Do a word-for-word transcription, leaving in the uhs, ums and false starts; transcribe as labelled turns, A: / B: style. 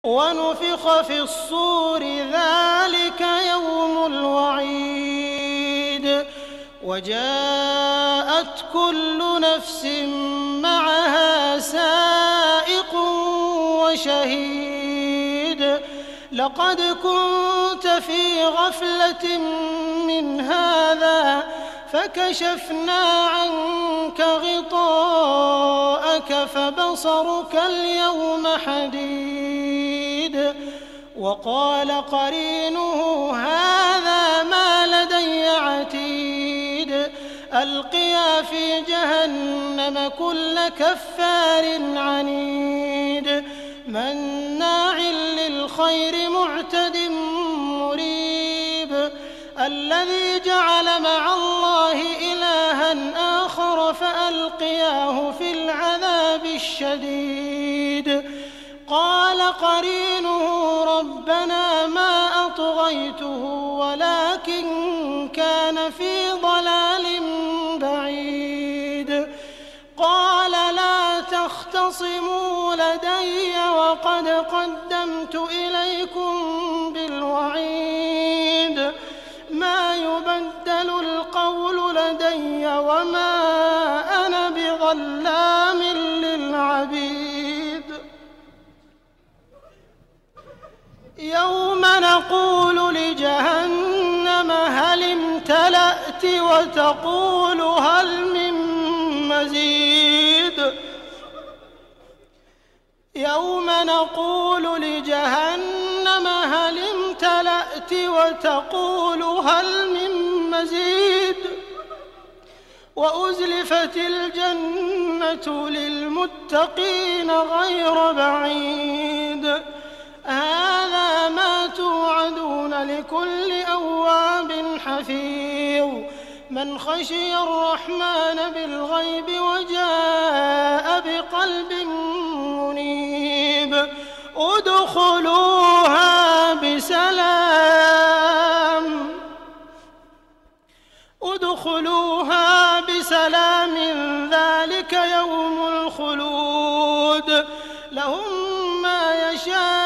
A: ونفخ في الصور ذلك يوم الوعيد وجاءت كل نفس معها سائق وشهيد لقد كنت في غفلة من هذا فكشفنا عنك غطاءك فبصرك اليوم حديد وقال قرينه هذا ما لدي عتيد ألقيا في جهنم كل كفار عنيد مناع للخير معتد مريب الذي جعل مع الله إلها آخر فألقياه في العذاب الشديد قال قرينه ربنا ما أطغيته ولكن كان في ضلال بعيد قال لا تختصموا لدي وقد قدمت إليكم بالوعيد ما يبدل القول لدي وما أنا بظلام للعبيد يوم نقول لجهنم هل امتلأت وتقول هل من مزيد يوم نقول لجهنم هل امتلأت وتقول هل من مزيد وأزلفت الجنة للمتقين غير بعيد هذا ما توعدون لكل أواب حفيظ من خشي الرحمن بالغيب وجاء بقلب منيب ادخلوها بسلام ادخلوها بسلام ذلك يوم الخلود لهم ما يشاءون